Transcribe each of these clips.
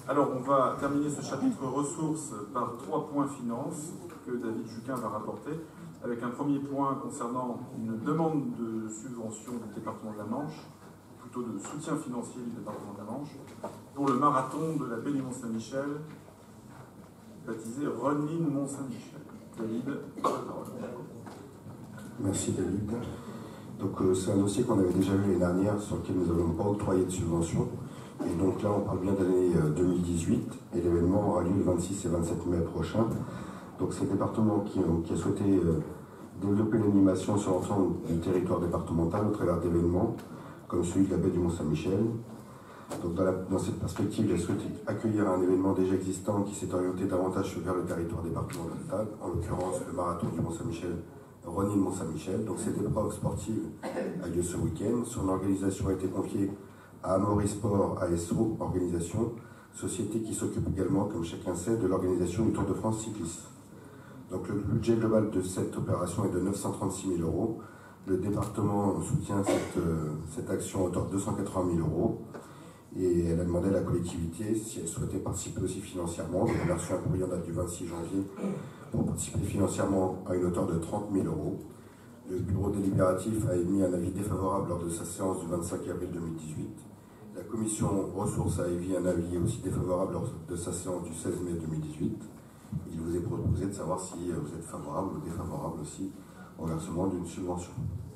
Alors, on va terminer ce chapitre ressources par 3 points finances que David Juquin va rapporter, avec un premier point concernant une demande de subvention du département de la Manche, plutôt de soutien financier du département de la Manche, pour le marathon de la baie du Mont-Saint-Michel, baptisé Running Mont-Saint-Michel. David, la parole. Merci David. Donc c'est un dossier qu'on avait déjà vu l'année dernière, sur lequel nous n'avons pas octroyé de subvention. Et donc là, on parle bien de l'année 2018, et l'événement aura lieu le 26 et 27 mai prochain. Donc c'est le département qui a souhaité développer l'animation sur l'ensemble du territoire départemental au travers d'événements comme celui de la baie du Mont-Saint-Michel. Donc dans cette perspective, il a souhaité accueillir un événement déjà existant qui s'est orienté davantage vers le territoire départemental, en l'occurrence le marathon du Mont-Saint-Michel, Running Mont-Saint-Michel. Donc cette épreuve sportive a lieu ce week-end. Son organisation a été confiée à Amaury Sport ASO, organisation, société qui s'occupe également, comme chacun sait, de l'organisation du Tour de France cycliste. Donc le budget global de cette opération est de 936 000 €. Le département soutient cette action à hauteur de 280 000 € et elle a demandé à la collectivité si elle souhaitait participer aussi financièrement. Donc elle a reçu un courrier en date du 26 janvier pour participer financièrement à une hauteur de 30 000 €. Le bureau délibératif a émis un avis défavorable lors de sa séance du 25 avril 2018. La commission ressources a émis un avis aussi défavorable lors de sa séance du 16 mai 2018. Il vous est proposé de savoir si vous êtes favorable ou défavorable aussi au versement d'une subvention.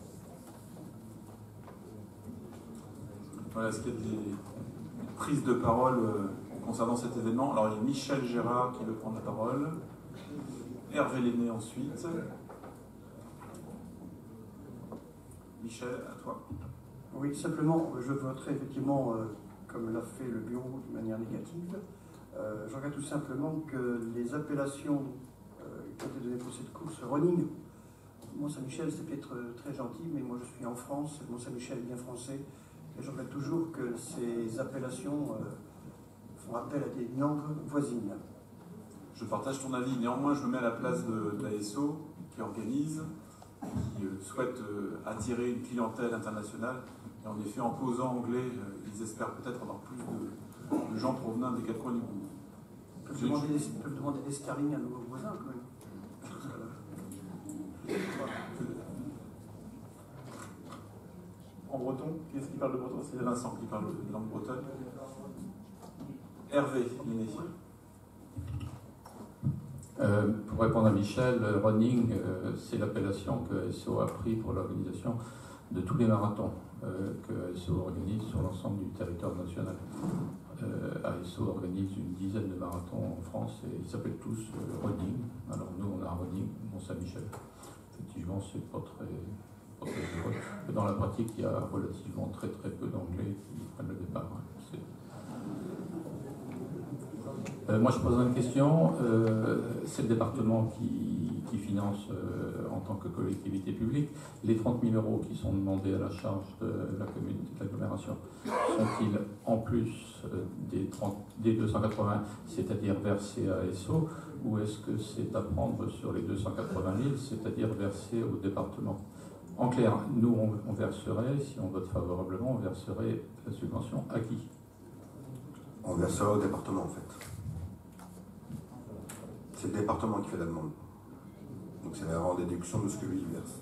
Voilà, est-ce qu'il y a des prises de parole concernant cet événement? Alors, il y a Michel Gérard qui veut prendre la parole. Hervé Lenné ensuite. Michel, à toi. Oui, simplement, je voterai effectivement, comme l'a fait le bureau, de manière négative. Je regrette tout simplement que les appellations qui ont été données pour cette course running, Mont-Saint-Michel, c'est peut-être très gentil, mais moi je suis en France, Mont-Saint-Michel est bien français, et je regrette toujours que ces appellations font appel à des langues voisines. Je partage ton avis, néanmoins je me mets à la place de l'ASO qui organise, qui souhaite attirer une clientèle internationale, et en effet en causant anglais, ils espèrent peut-être avoir plus de gens provenant des 4 coins du monde. Ils peuvent demander des sterling à nos voisins quand même. En breton, qui est-ce qui parle de breton? C'est Vincent qui parle de langue bretonne. Hervé Lenné. Pour répondre à Michel, running, c'est l'appellation que ASO a pris pour l'organisation de tous les marathons que ASO organise sur l'ensemble du territoire national. ASO organise une dizaine de marathons en France et ils s'appellent tous running. Alors nous, on a un running Mont-Saint-Michel. Effectivement, c'est pas très heureux. Mais dans la pratique, il y a relativement très peu d'anglais qui prennent le départ. Moi, je pose une question. C'est le département qui finance en tant que collectivité publique. Les 30 000 € qui sont demandés à la charge de la communauté de l'agglomération, sont-ils en plus des 280, c'est-à-dire versés à ASO, ou est-ce que c'est à prendre sur les 280 000, c'est-à-dire versés au département? En clair, nous, on verserait, si on vote favorablement, on verserait la subvention à qui? On versera au département en fait. C'est le département qui fait la demande. Donc c'est en déduction de ce que lui verse.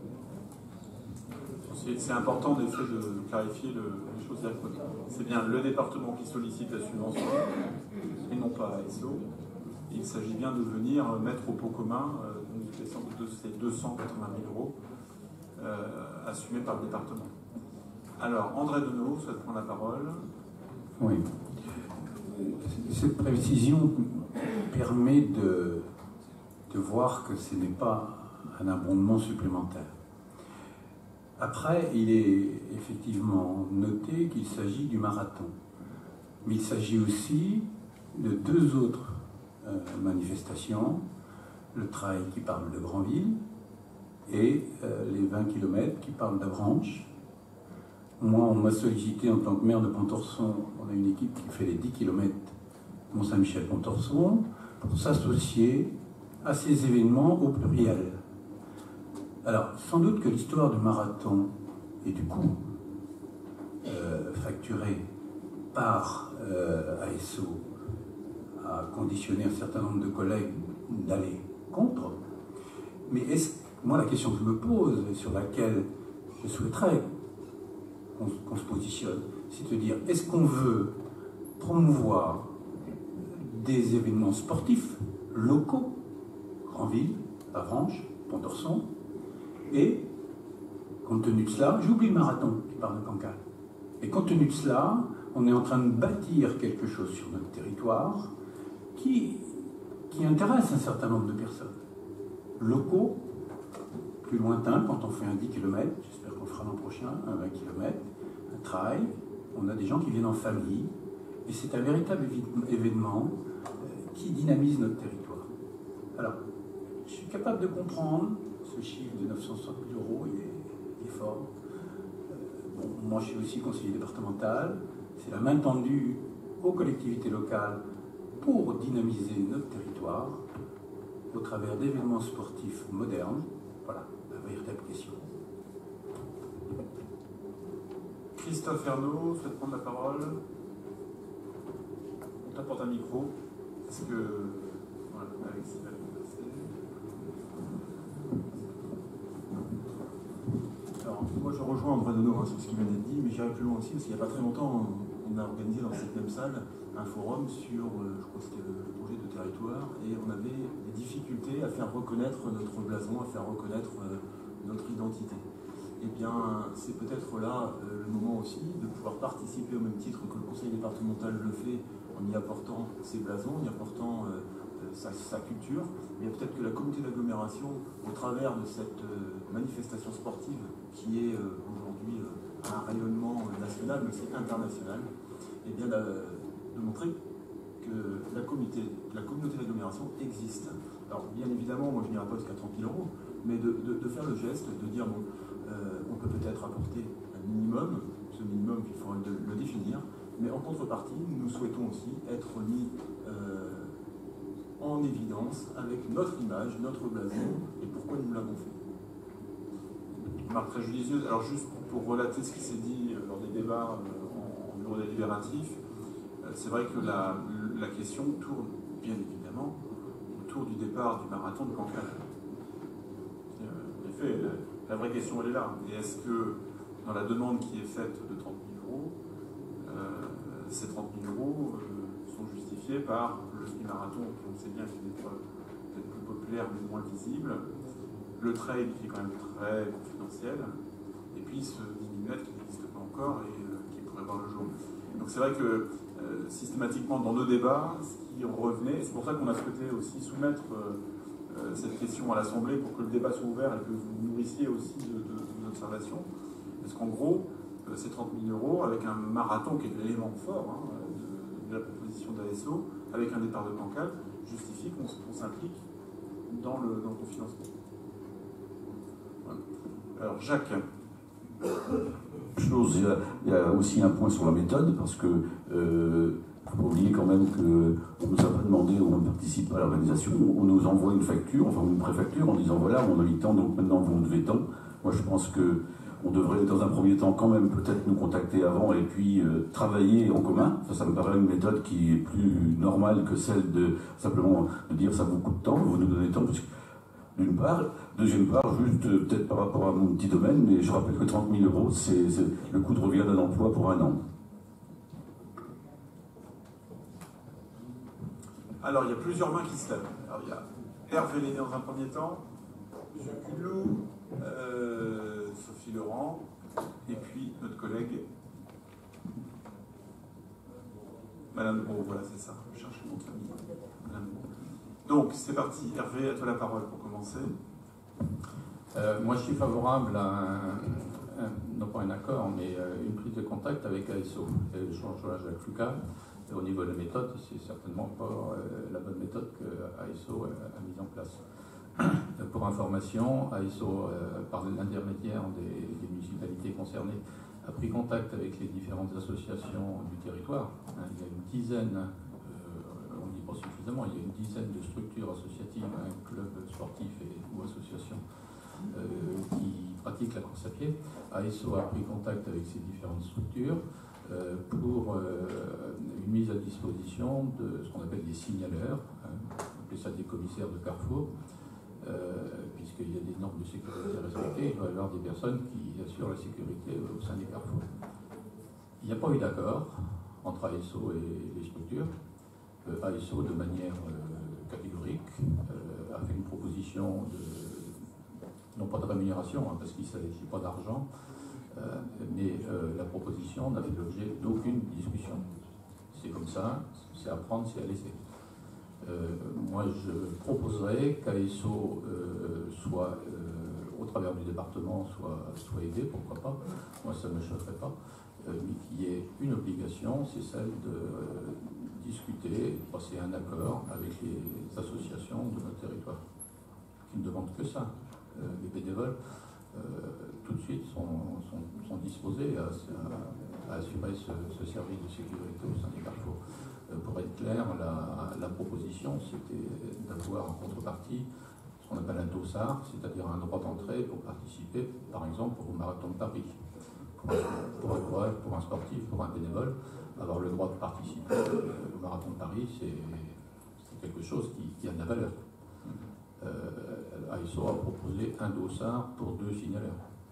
C'est important en effet de clarifier les choses. C'est bien le département qui sollicite la subvention et non pas ASO. Il s'agit bien de venir mettre au pot commun de ces 280 000 € assumés par le département. Alors, André Denot souhaite prendre la parole. Oui. Cette précision permet de voir que ce n'est pas un abondement supplémentaire. Après, il est effectivement noté qu'il s'agit du marathon. Mais il s'agit aussi de 2 autres manifestations, le trail qui parle de Granville et les 20 km qui parlent d'Avranches. Moi, on m'a sollicité en tant que maire de Pontorson, on a une équipe qui fait les 10 km Mont-Saint-Michel-Pontorson, pour s'associer à ces événements au pluriel. Alors, sans doute que l'histoire du marathon et du coût facturé part, ASO a conditionné un certain nombre de collègues d'aller contre. Mais moi, la question que je me pose, et sur laquelle je souhaiterais qu'on se positionne, c'est de dire, est-ce qu'on veut promouvoir des événements sportifs locaux, Granville, Avranches, Pont-d'Orson, et compte tenu de cela, j'oublie le marathon qui part de Cancale, et compte tenu de cela, on est en train de bâtir quelque chose sur notre territoire qui intéresse un certain nombre de personnes. Locaux, plus lointains, quand on fait un 10 km, j'espère qu'on fera l'an prochain, un 20 km, un trail, on a des gens qui viennent en famille, et c'est un véritable événement qui dynamise notre territoire. Alors, je suis capable de comprendre ce chiffre de 960 000 €, il est fort. Bon, moi, je suis aussi conseiller départemental, c'est la main tendue aux collectivités locales pour dynamiser notre territoire au travers d'événements sportifs modernes. Voilà, la véritable question. Christophe Ernaud souhaite prendre la parole. On t'apporte un micro. Est-ce que... Voilà, Alexis va le passer. Alors, moi je rejoins André Denot sur ce qui vient d'être dit, mais j'irai plus loin aussi, parce qu'il n'y a pas très longtemps, on a organisé dans cette même salle un forum sur, je crois que c'était le projet de territoire, et on avait des difficultés à faire reconnaître notre blason, à faire reconnaître notre identité. Eh bien, c'est peut-être là le moment aussi de pouvoir participer au même titre que le conseil départemental le fait en y apportant ses blasons, en y apportant sa culture. Mais peut-être que la communauté d'agglomération, au travers de cette manifestation sportive qui est aujourd'hui un rayonnement national, mais aussi international, eh bien de montrer que la communauté d'agglomération existe. Alors bien évidemment, moi je n'irai pas jusqu'à 30 000 €, mais de faire le geste, de dire bon, on peut peut-être apporter un minimum, ce minimum il faudra le définir, mais en contrepartie, nous souhaitons aussi être mis en évidence avec notre image, notre blason, et pourquoi nous l'avons fait. Marc Tréjudicieux, alors juste pour relater ce qui s'est dit lors des débats en bureau délibératif, c'est vrai que la question tourne bien évidemment autour du départ du marathon de Cancale. En effet, la vraie question elle est là. Et est-ce que dans la demande qui est faite de 30 000 €, ces 30 000 € sont justifiés par le ski-marathon, qui on sait bien qu'il est peut-être plus populaire mais moins visible, le trail qui est quand même très confidentiel, et puis ce 10 000 m qui n'existe pas encore et qui pourrait voir le jour. Donc c'est vrai que systématiquement dans nos débats, ce qui revenait, c'est pour ça qu'on a souhaité aussi soumettre cette question à l'Assemblée pour que le débat soit ouvert et que vous nourrissiez aussi de vos observations. Parce qu'en gros, ces 30 000 € avec un marathon qui est l'élément fort de la proposition d'ASO, avec un départ de Cancale, justifie qu'on s'implique dans le financement. Voilà. Alors Jacques. Il y a aussi un point sur la méthode, parce que il ne faut pas oublier quand même qu'on ne nous a pas demandé, on ne participe pas à l'organisation, on nous envoie une facture, enfin une préfacture, en disant voilà, on a eu tant, donc maintenant vous devez tant. Moi je pense qu'on devrait dans un premier temps quand même peut-être nous contacter avant et puis travailler en commun. Ça me paraît une méthode qui est plus normale que celle de simplement de dire ça vous coûte tant, vous nous donnez tant. Parce que, d'une part. Deuxième part, juste peut-être par rapport à mon petit domaine, mais je rappelle que 30 000 €, c'est le coût de revient d'un emploi pour un an. Alors, il y a plusieurs mains qui se lèvent. Alors, il y a Hervé Lenné dans un premier temps, Jacques Hulot, Sophie Laurent, et puis notre collègue Madame Beau. Voilà, c'est ça. Je cherche le nom de famille. Madame Beau. Donc, c'est parti. Hervé, à toi la parole pour commencer. Moi, je suis favorable à non pas un accord, mais une prise de contact avec ASO, Jean-Jacques Foucault. Au niveau de la méthode, c'est certainement pas la bonne méthode que ASO a mise en place. Pour information, ASO, par l'intermédiaire des municipalités concernées, a pris contact avec les différentes associations du territoire. Il y a une dizaine, on ne dit pas suffisamment, il y a une dizaine de structures associatives, clubs sportifs ou associations qui pratiquent la course à pied. ASO a pris contact avec ces différentes structures. pour une mise à disposition de ce qu'on appelle des signaleurs, on appelle ça des commissaires de Carrefour, puisqu'il y a des normes de sécurité respectées, il doit y avoir des personnes qui assurent la sécurité au sein des Carrefours. Il n'y a pas eu d'accord entre ASO et les structures. ASO, de manière catégorique, a fait une proposition non pas de rémunération, parce qu'il ne s'agit pas d'argent, mais la proposition n'a fait l'objet d'aucune discussion. C'est comme ça, c'est à prendre, c'est à laisser. Moi, je proposerais qu'ASO soit, au travers du département, soit aidé, pourquoi pas. Moi, ça ne me choquerait pas. Mais qu'il y ait une obligation, c'est celle de discuter, de passer un accord avec les associations de notre territoire, qui ne demandent que ça. Les bénévoles, tout de suite, sont disposés à assurer ce service de sécurité au sein des Carrefours. Pour être clair, la proposition, c'était d'avoir en contrepartie ce qu'on appelle un dossard, c'est-à-dire un droit d'entrée pour participer, par exemple, au Marathon de Paris. Pour un coureur, pour un sportif, pour un bénévole, avoir le droit de participer au Marathon de Paris, c'est quelque chose qui a de la valeur. ASO a proposé un dossard pour 2 signaleurs.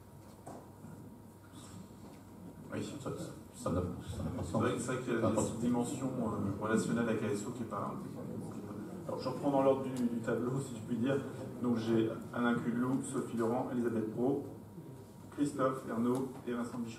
Oui, ça n'a pas de sens. C'est vrai qu'il y a cette dimension relationnelle avec ASO qui est pas. Alors je reprends dans l'ordre du tableau, si je puis dire. Donc j'ai Alain Cudelou, Sophie Laurent, Elisabeth Brault, Christophe, Ernaud et Vincent Bichon.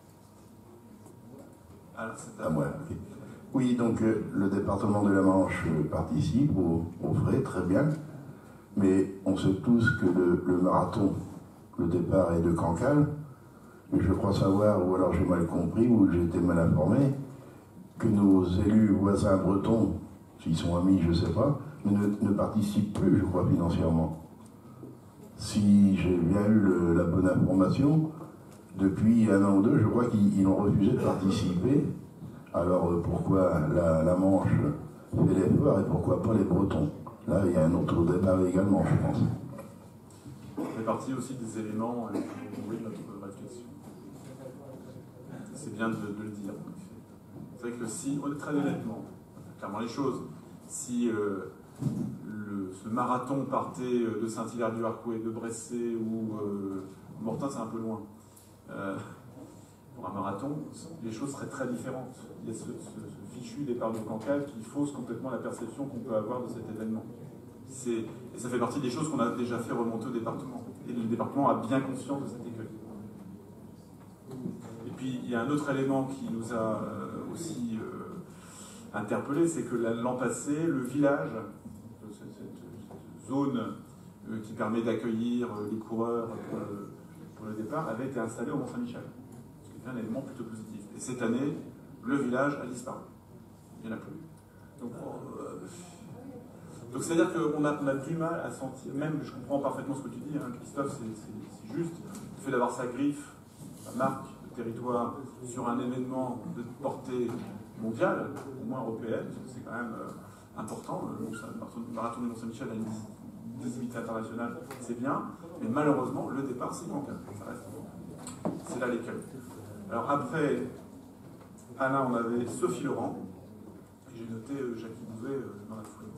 Alors, c'est à moi. Okay. Oui, donc le département de la Manche participe aux frais, très bien. Mais on sait tous que le marathon, le départ est de Cancale. Mais je crois savoir, ou alors j'ai mal compris, ou j'ai été mal informé, que nos élus voisins bretons, s'ils sont amis, je ne sais pas, ne participent plus, je crois, financièrement. Si j'ai bien eu la bonne information, depuis 1 an ou 2, je crois qu'ils ont refusé de participer. Alors pourquoi la Manche fait l'effort et pourquoi pas les Bretons? Là, il y a un autre débat également, je pense. Ça fait partie aussi des éléments qui ont nourri notre réflexion. C'est bien de le dire. C'est vrai que si, très honnêtement, clairement les choses, si ce marathon partait de Saint-Hilaire-du-Harcouët, de Bressé ou Mortain, c'est un peu loin. Pour un marathon, les choses seraient très différentes. Il y a ce fichu départ de Cancale qui fausse complètement la perception qu'on peut avoir de cet événement. Et ça fait partie des choses qu'on a déjà fait remonter au département. Et le département a bien conscience de cet écueil. Et puis, il y a un autre élément qui nous a aussi interpellés, c'est que l'an passé, le village, cette zone qui permet d'accueillir les coureurs pour le départ, avait été installé au Mont-Saint-Michel. Ce qui est un élément plutôt positif. Et cette année, le village a disparu. Il n'y en a plus. Donc c'est-à-dire qu'on a du mal à sentir, même je comprends parfaitement ce que tu dis, hein, Christophe, c'est juste, le fait d'avoir sa griffe, sa marque de territoire sur un événement de portée mondiale, au moins européenne, c'est quand même important. Le marathon du Mont-Saint-Michel a une visibilité internationale, c'est bien, mais malheureusement, le départ, c'est Cancale. C'est là l'écueil. Alors après, Alain, on avait Sophie Laurent, et j'ai noté Jackie Bouvet dans la foulée.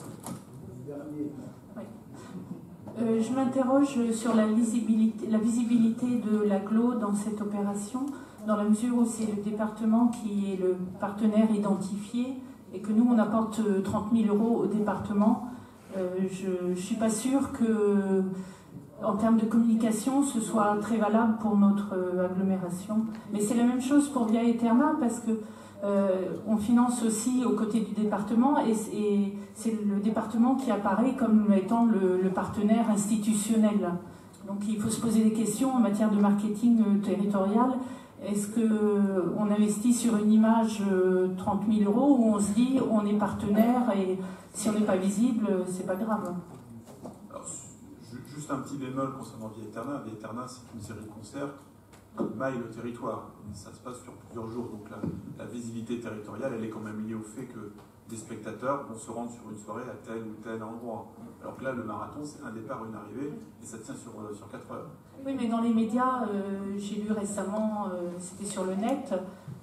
Oui. Je m'interroge sur la visibilité de l'agglo dans cette opération, dans la mesure où c'est le département qui est le partenaire identifié et que nous, on apporte 30 000 € au département. Je ne suis pas sûre que, en termes de communication, ce soit très valable pour notre agglomération. Mais c'est la même chose pour Via Eterna, parce que on finance aussi aux côtés du département et c'est le département qui apparaît comme étant le partenaire institutionnel. Donc il faut se poser des questions en matière de marketing territorial. Est-ce qu'on investit sur une image 30 000 € où on se dit on est partenaire et si on n'est pas visible, c'est pas grave? Alors, juste un petit bémol concernant Via Eterna. Via Eterna, c'est une série de concerts qui maille le territoire. Ça se passe sur plusieurs jours, donc la visibilité territoriale, elle est quand même liée au fait que des spectateurs vont se rendre sur une soirée à tel ou tel endroit. Alors que là, le marathon, c'est un départ, une arrivée, et ça tient sur 4 heures. Oui, mais dans les médias, j'ai lu récemment, c'était sur le net,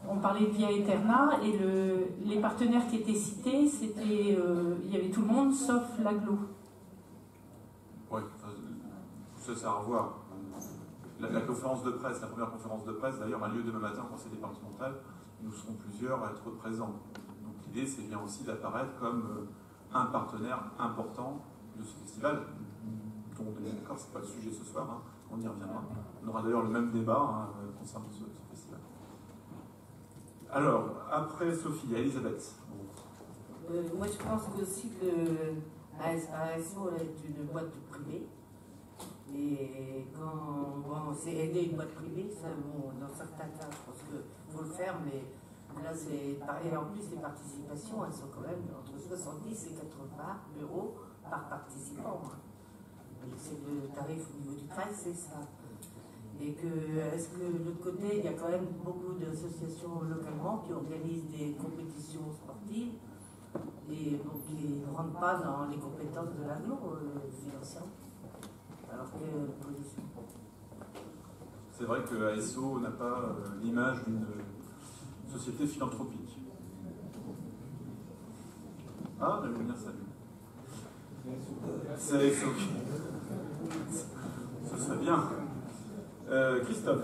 on parlait de Via Eterna, et les partenaires qui étaient cités, il y avait tout le monde sauf l'aglo. Oui, ça a à revoir. La conférence de presse, la première conférence de presse, d'ailleurs, a lieu demain matin au conseil départemental. Nous serons plusieurs à être présents. Donc l'idée, c'est bien aussi d'apparaître comme un partenaire important de ce festival, dont on est d'accord, c'est pas le sujet ce soir, hein, on y reviendra. On aura d'ailleurs le même débat concernant ce festival. Alors, après Sophie, Elisabeth. Moi, je pense aussi que ASO est une boîte privée. Et quand c'est aider une boîte privée, ça, bon, dans certains cas, je pense qu'il faut le faire, mais là, c'est pareil. En plus, les participations, elles sont quand même entre 70 et 80 euros par participant. C'est le tarif au niveau du 13, c'est ça. Et est-ce que de l'autre côté, il y a quand même beaucoup d'associations localement qui organisent des compétitions sportives et donc qui ne rentrent pas dans les compétences de l'aglo financièrement. Alors que c'est vrai que ASO n'a pas l'image d'une société philanthropique. Ah, je vais venir saluer. C'est ASO. Ce serait bien. Christophe.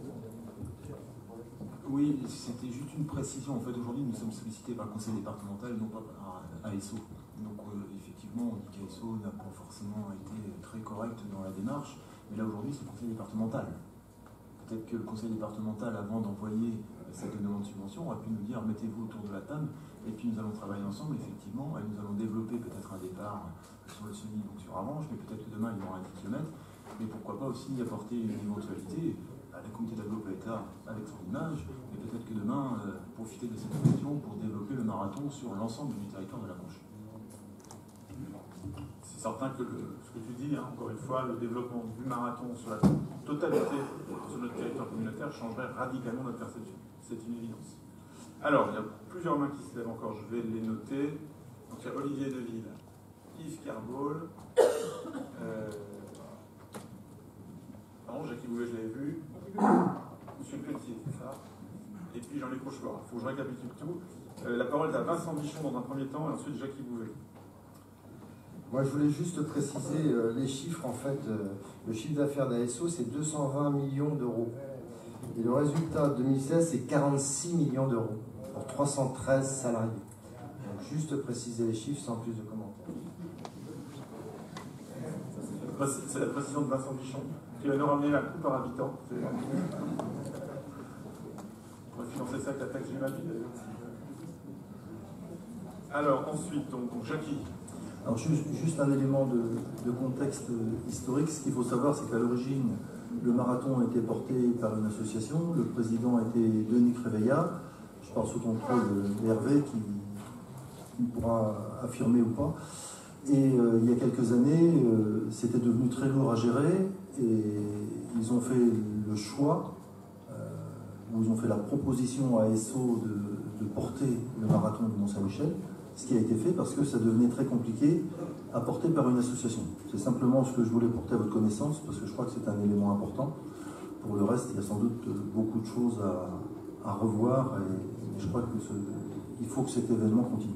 Oui, c'était juste une précision. En fait, aujourd'hui, nous sommes sollicités par le conseil départemental, non pas par ASO. Donc, effectivement, on dit qu'ASO n'a pas forcément été très correct dans la démarche, mais là, aujourd'hui, c'est le conseil départemental. Peut-être que le conseil départemental, avant d'envoyer cette demande de subvention, aurait pu nous dire mettez-vous autour de la table, et puis nous allons travailler ensemble, effectivement, et nous allons développer peut-être un départ sur le Sony, donc sur Avranches, mais peut-être que demain, il y aura un 10 km, mais pourquoi pas aussi y apporter une éventualité à la communauté d'Aglo-Paeta avec son image, et peut-être que demain, profiter de cette occasion pour développer le marathon sur l'ensemble du territoire de la Manche. C'est certain que ce que tu dis, hein, encore une fois, le développement du marathon sur la totalité sur notre territoire communautaire changerait radicalement notre perception. C'est une évidence. Alors, il y a plusieurs mains qui se lèvent encore, je vais les noter. Donc il y a Olivier Deville, Yves Kerbaul, pardon, Jackie Bouvet, je l'avais vu, Monsieur Petit, c'est ça, et puis Jean-Luc Rochefort. Il faut que je récapitule tout. La parole est à Vincent Bichon dans un premier temps, et ensuite Jackie Bouvet. Moi, je voulais juste préciser les chiffres. En fait, le chiffre d'affaires d'ASO, c'est 220 millions d'euros. Et le résultat 2016, c'est 46 millions d'euros pour 313 salariés. Donc, juste préciser les chiffres sans plus de commentaires. C'est la précision de Vincent Bichon qui va nous ramener la coût par habitant. On va financer ça avec la taxe j'imagine. Alors, ensuite, donc Jackie. Alors juste un élément de contexte historique. Ce qu'il faut savoir, c'est qu'à l'origine, le marathon a été porté par une association. Le président était Denis Créveillat. Je parle sous contrôle d'Hervé qui pourra affirmer ou pas. Et il y a quelques années, c'était devenu très lourd à gérer et ils ont fait le choix, ou ils ont fait la proposition à ASO de porter le marathon du Mont-Saint-Michel. Ce qui a été fait parce que ça devenait très compliqué à porter par une association. C'est simplement ce que je voulais porter à votre connaissance parce que je crois que c'est un élément important. Pour le reste, il y a sans doute beaucoup de choses à revoir et je crois qu'il faut que cet événement continue.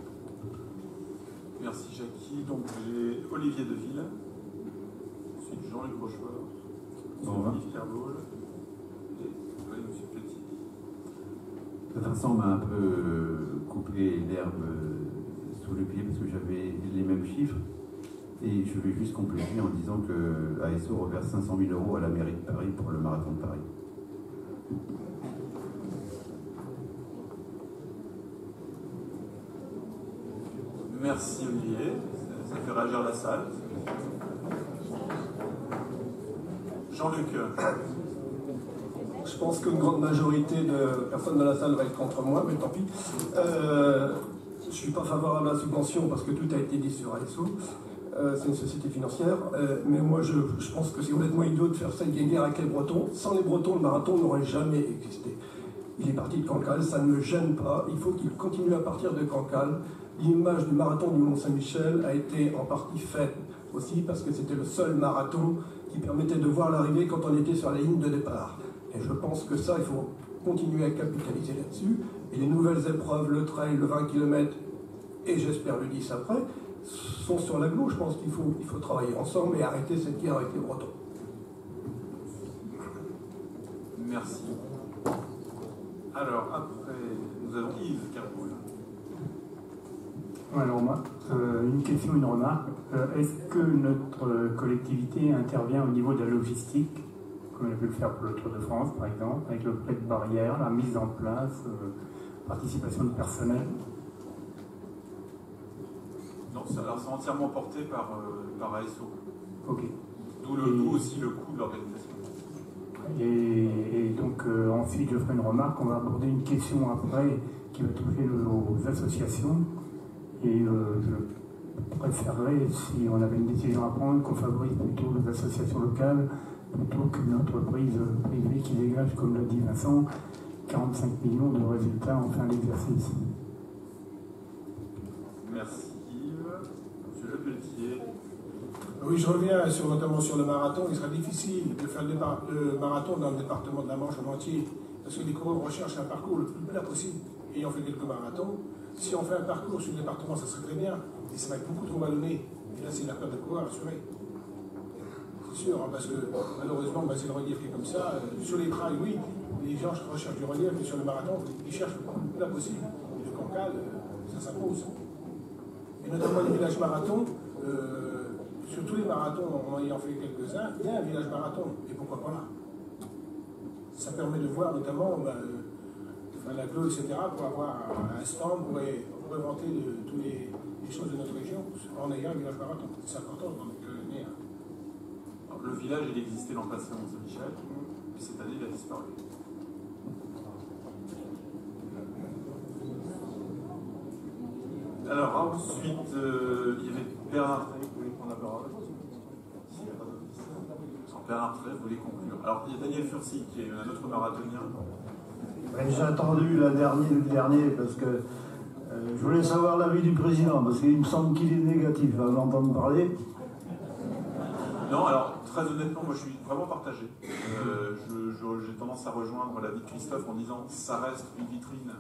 Merci Jackie. Donc j'ai Olivier Deville, ensuite Jean-Luc Rochefort, Yves Kerbaul et M. Petit. Vincent m'a un peu coupé l'herbe sous le pied parce que j'avais les mêmes chiffres et je vais juste compléter en disant que ASO reverse 500 000 € à la mairie de Paris pour le marathon de Paris. Merci Olivier, ça fait réagir la salle. Jean-Luc. Je pense qu'une grande majorité de personnes dans la salle va être contre moi, mais tant pis. Je ne suis pas favorable à la subvention parce que tout a été dit sur ASO. C'est une société financière. Mais moi, je pense que c'est complètement idiot de faire cette guerre avec les Bretons. Sans les Bretons, le marathon n'aurait jamais existé. Il est parti de Cancale, ça ne me gêne pas. Il faut qu'il continue à partir de Cancale. L'image du marathon du Mont-Saint-Michel a été en partie faite aussi parce que c'était le seul marathon qui permettait de voir l'arrivée quand on était sur la ligne de départ. Et je pense que ça, il faut continuer à capitaliser là-dessus. Et les nouvelles épreuves, le trail, le 20 km et j'espère le 10 après, sont sur l'agglo. Je pense qu'il faut travailler ensemble et arrêter cette guerre avec les Bretons. Merci. Alors, après, nous avons Yves Carpoul. Alors moi, une question, une remarque. Est-ce que notre collectivité intervient au niveau de la logistique, comme elle a pu le faire pour le Tour de France, par exemple, avec le prêt de barrière, la mise en place, participation de personnel? Non, c'est entièrement porté par ASO. Ok. D'où aussi le coût de l'organisation. Et donc ensuite, je ferai une remarque. On va aborder une question après qui va toucher nos associations. Et je préférerais, si on avait une décision à prendre, qu'on favorise plutôt les associations locales plutôt qu'une entreprise privée qui dégage, comme l'a dit Vincent, 45 millions de résultats en fin d'exercice. Merci Yves. Monsieur Lepelletier. Oui, je reviens notamment sur le marathon. Il sera difficile de faire le marathon dans le département de la Manche en entier, parce que les coureurs recherchent un parcours le plus plat possible. Ayant fait quelques marathons, si on fait un parcours sur le département, ça serait très bien, et ça va être beaucoup trop vallonné. Et là, c'est la perte de coureurs assurée. C'est sûr, hein, parce que malheureusement, c'est le relief qui est comme ça. Sur les trails, oui, les gens recherchent du relief, mais sur le marathon, ils cherchent le plus plat possible. Et le Cancale, ça s'impose. Et notamment les villages marathons. Sur tous les marathons, en ayant fait quelques-uns, il y a un village marathon, et pourquoi pas là? Ça permet de voir notamment l'agglo, etc., pour avoir un stand, pour vanter toutes les choses de notre région, en ayant un village marathon. C'est important de le mener. Alors, le village, il existait l'an passé à Mont-Saint-Michel, puis cette année, il a disparu. Alors ensuite, il y avait Bernard Trey, vous voulez prendre la parole? Bernard Trey, vous voulez conclure? Alors il y a Daniel Furcy qui est un autre marathonien. J'ai attendu le dernier parce que je voulais savoir l'avis du président, parce qu'il me semble qu'il est négatif à l'entendre parler. Non, alors très honnêtement, moi je suis vraiment partagé. J'ai tendance à rejoindre l'avis de Christophe en disant que ça reste une vitrine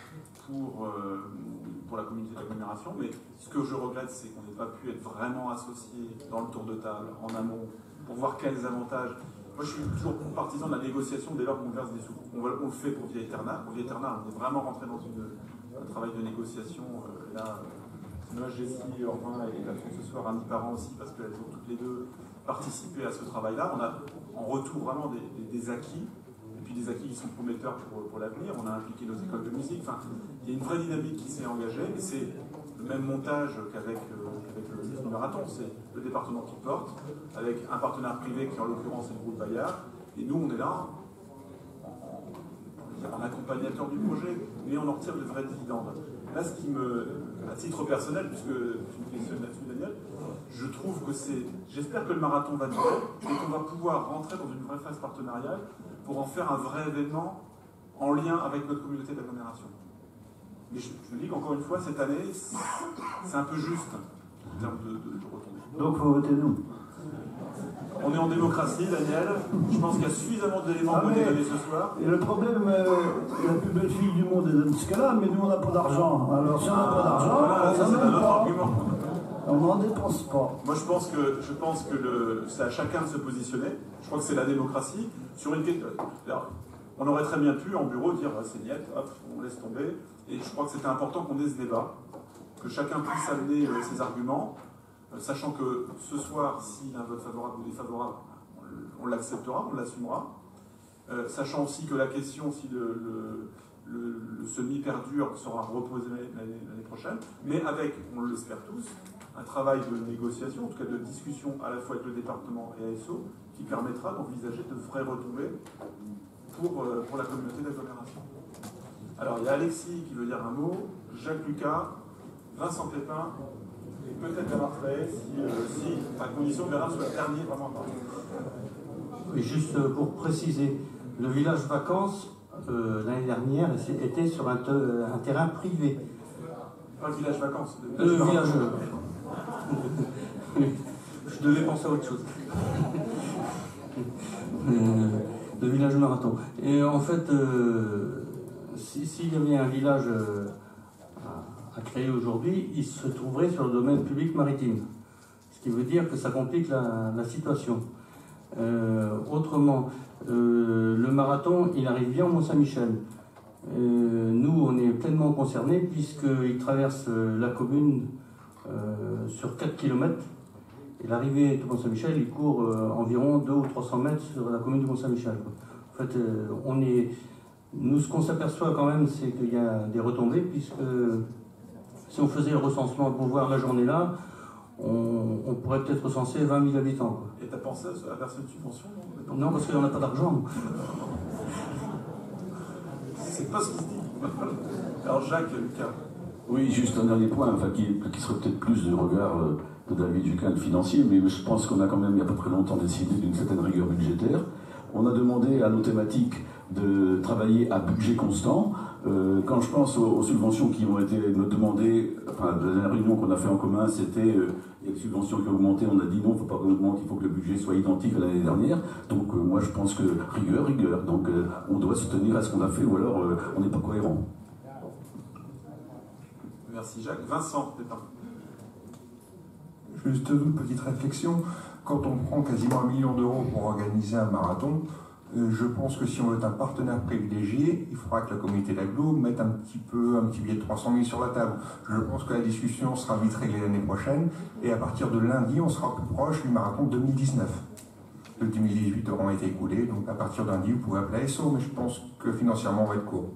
pour la communauté d'agglomération, mais ce que je regrette, c'est qu'on n'ait pas pu être vraiment associé dans le tour de table, en amont, pour voir quels avantages. Moi, je suis toujours partisan de la négociation dès lors qu'on verse des sous. On le fait pour Via Eterna. Pour Via Eterna, on est vraiment rentré dans un travail de négociation. Là, moi, Jessie, Orvin et Catherine ce soir, Annie Parent aussi, parce qu'elles ont toutes les deux participé à ce travail-là. On a en retour vraiment des acquis. Et puis des acquis qui sont prometteurs pour l'avenir. On a impliqué nos écoles de musique. Enfin, il y a une vraie dynamique qui s'est engagée. Et c'est le même montage qu'avec le marathon. C'est le département qui porte, avec un partenaire privé qui en l'occurrence est le groupe Bayard. Et nous, on est là en accompagnateur du projet, mais on en retire de vrais dividendes. Là, ce qui à titre personnel, puisque tu me questionnes là-dessus, Daniel, je trouve que j'espère que le marathon va durer et qu'on va pouvoir rentrer dans une vraie phase partenariale pour en faire un vrai événement en lien avec notre communauté d'agglomération. Mais je dis qu'encore une fois, cette année, c'est un peu juste en termes de retombées. Donc, il faut voter nous. On est en démocratie, Daniel. Je pense qu'il y a suffisamment d'éléments pour déconner ce soir. Et le problème, la plus belle fille du monde est dans ce cas-là, mais nous, on n'a pas d'argent. Alors, si on n'a pas d'argent, voilà, ça, c'est un autre argument. On n'en dépense pas. Moi, je pense que c'est à chacun de se positionner. Je crois que c'est la démocratie. Sur une question, on aurait très bien pu, en bureau, dire c'est niette, hop, on laisse tomber. Et je crois que c'était important qu'on ait ce débat, que chacun puisse amener ses arguments, sachant que ce soir, s'il y a un vote favorable ou défavorable, on l'acceptera, on l'assumera. Sachant aussi que la question, si le semi perdure, sera reposée l'année prochaine, mais avec, on l'espère tous, un travail de négociation, en tout cas de discussion à la fois avec le département et ASO, qui permettra d'envisager de vraies retombées pour la communauté d'agglomération. Alors, il y a Alexis qui veut dire un mot, Jacques Lucas, Vincent Pépin, et peut-être Bernard Trey, si à condition que Bernard soit le dernier vraiment à parler. Oui, juste pour préciser, le village vacances, l'année dernière, était sur un terrain privé. Pas le village vacances. Le village. Je devais penser à autre chose. de village marathon. Et en fait, s'il y avait un village à créer aujourd'hui, il se trouverait sur le domaine public maritime. Ce qui veut dire que ça complique la situation. Autrement, le marathon, il arrive bien au Mont-Saint-Michel. Nous, on est pleinement concernés puisqu'il traverse la commune sur 4 km. Et l'arrivée du Mont-Saint-Michel, il court environ 200 ou 300 mètres sur la commune du Mont-Saint-Michel. En fait, nous, ce qu'on s'aperçoit quand même, c'est qu'il y a des retombées, puisque si on faisait le recensement pour voir la journée là, on pourrait peut-être recenser 20 000 habitants. Quoi. Et tu as pensé à verser une subvention? Non, parce qu'il n'y en a pas d'argent. C'est pas ce qu'il dit. Alors Jacques, Lucas. Oui, juste un dernier point, enfin, qui serait peut-être plus du regard de David Jucin, le financier, mais je pense qu'on a quand même, il n'y a pas très longtemps, décidé d'une certaine rigueur budgétaire. On a demandé à nos thématiques de travailler à budget constant. Quand je pense aux subventions qui ont été demandées, enfin, la dernière réunion qu'on a fait en commun, c'était il y a des subventions qui ont augmenté, on a dit non, il ne faut pas qu'on augmente, il faut que le budget soit identique à l'année dernière. Donc moi je pense que rigueur, donc on doit se tenir à ce qu'on a fait, ou alors on n'est pas cohérent. Merci Jacques. Vincent, Pépin. Juste une petite réflexion. Quand on prend quasiment 1 million d'euros pour organiser un marathon, je pense que si on veut être un partenaire privilégié, il faudra que la communauté d'agglo mette un petit billet de 300 000 sur la table. Je pense que la discussion sera vite réglée l'année prochaine, et à partir de lundi, on sera plus proche du marathon 2019. Le 2018 auront été écoulés, donc à partir de lundi, vous pouvez appeler ASO, mais je pense que financièrement, on va être court.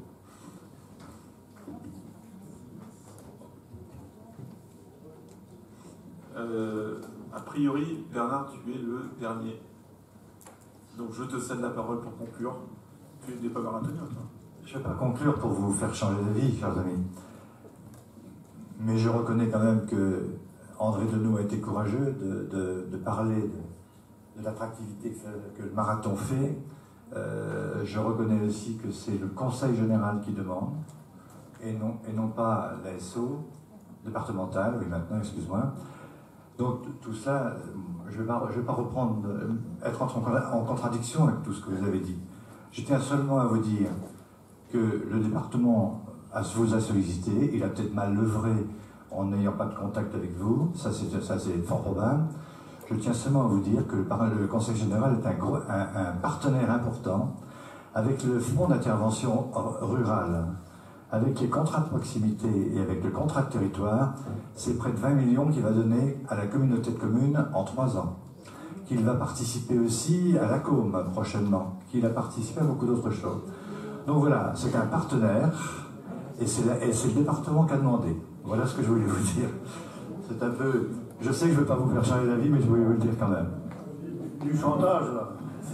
A priori, Bernard, tu es le dernier. Donc je te cède la parole pour conclure. Tu n'es pas marathonien, toi. Je ne vais pas conclure pour vous faire changer d'avis, chers amis. Mais je reconnais quand même que André Denot a été courageux de parler de l'attractivité que le marathon fait. Je reconnais aussi que c'est le Conseil général qui demande, et non pas l'ASO départementale, oui maintenant, excuse-moi. Donc tout ça, je ne vais pas reprendre, être en contradiction avec tout ce que vous avez dit. Je tiens seulement à vous dire que le département vous a sollicité, il a peut-être mal œuvré en n'ayant pas de contact avec vous, ça c'est fort probable. Je tiens seulement à vous dire que le Conseil général est un partenaire important avec le Fonds d'intervention rurale, avec les contrats de proximité et avec le contrat de territoire. C'est près de 20 millions qu'il va donner à la communauté de communes en 3 ans. Qu'il va participer aussi à la COM prochainement, qu'il a participé à beaucoup d'autres choses. Donc voilà, c'est un partenaire, et c'est le département qui a demandé. Voilà ce que je voulais vous dire. C'est un peu... Je sais que je ne vais pas vous faire changer d'avis, mais je voulais vous le dire quand même. Du chantage, là.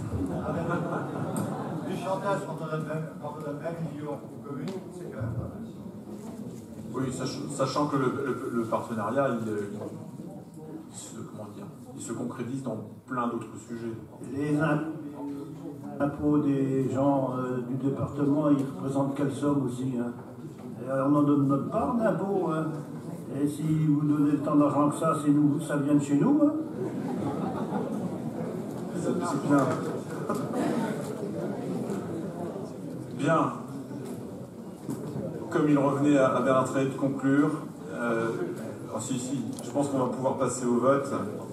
Du chantage quand on a 20 millions aux communes, c'est quand même pas mal. Oui, sachant que le partenariat, il se concrétise dans plein d'autres sujets. Les impôts des gens du département, ils représentent quelle somme aussi, hein? On en donne notre part d'impôts, hein? Et si vous donnez tant d'argent que ça, ça vient de chez nous, hein? C'est bien. Bien. Comme il revenait à Bernard Traillet de conclure, je pense qu'on va pouvoir passer au vote.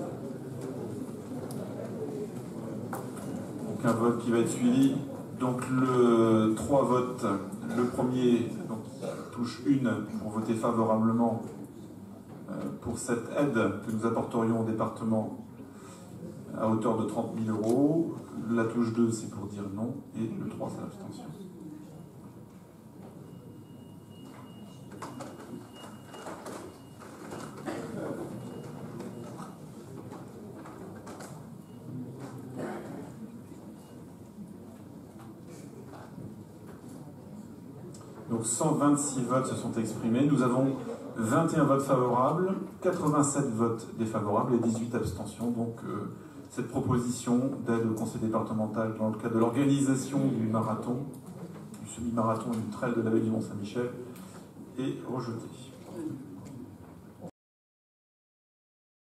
Donc un vote qui va être suivi. Donc 3 votes. Le premier touche 1 pour voter favorablement pour cette aide que nous apporterions au département à hauteur de 30 000 euros. La touche 2, c'est pour dire non. Et le 3, c'est l'abstention. Donc 126 votes se sont exprimés. Nous avons 21 votes favorables, 87 votes défavorables et 18 abstentions. Donc cette proposition d'aide au conseil départemental dans le cadre de l'organisation du marathon, du semi-marathon et du trail de la vallée du Mont-Saint-Michel est rejetée.